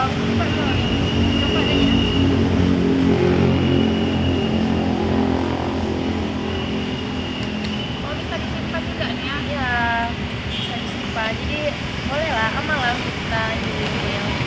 perlu coba deh ya. Oh, bisa disimpan juga nih ya. Ya bisa disimpan, jadi boleh lah, aman lah untuk kita nyimpen.